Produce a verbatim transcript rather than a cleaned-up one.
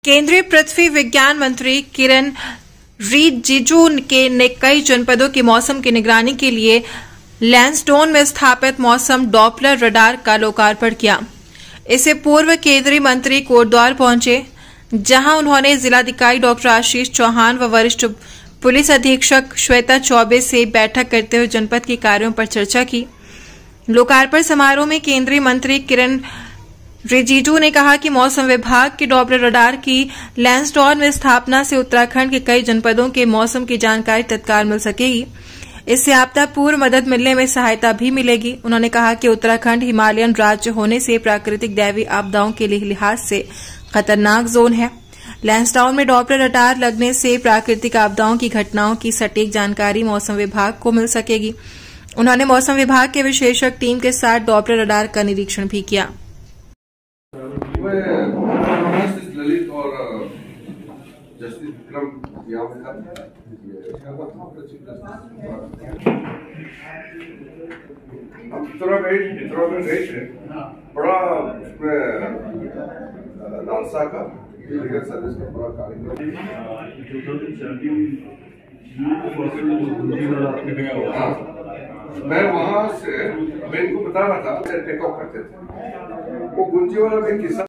केंद्रीय पृथ्वी विज्ञान मंत्री किरेन रिजिजू के ने कई जनपदों के मौसम की निगरानी के लिए लैंसडाउन में स्थापित मौसम डॉपलर रडार का लोकार्पण किया। इससे पूर्व केंद्रीय मंत्री कोटद्वार पहुंचे, जहां उन्होंने जिलाधिकारी डॉक्टर आशीष चौहान व वरिष्ठ पुलिस अधीक्षक श्वेता चौबे से बैठक करते हुए जनपद के कार्यों पर चर्चा की। लोकार्पण समारोह में केंद्रीय मंत्री किरेन रिजिजू ने कहा कि मौसम विभाग के डॉपलर रडार की लैंसडाउन में स्थापना से उत्तराखंड के कई जनपदों के मौसम की जानकारी तत्काल मिल सकेगी। इससे आपदा पूर्व मदद मिलने में सहायता भी मिलेगी। उन्होंने कहा कि उत्तराखंड हिमालयन राज्य होने से प्राकृतिक दैवीय आपदाओं के लिहाज से खतरनाक जोन है। लैंसडाउन में डॉपलर रडार लगने से प्राकृतिक आपदाओं की घटनाओं की सटीक जानकारी मौसम विभाग को मिल सकेगी। उन्होंने मौसम विभाग के विशेषज्ञ टीम के साथ डॉपलर रडार का निरीक्षण भी किया। ललित और जस्टिस विक्रम बड़ा उसमें नालसा का लीगल सर्विस का बड़ा कार्यक्रम। मैं वहां से मैं इनको बता रहा था टेक ऑफ करते थे, वो गुंजी वाला में किसान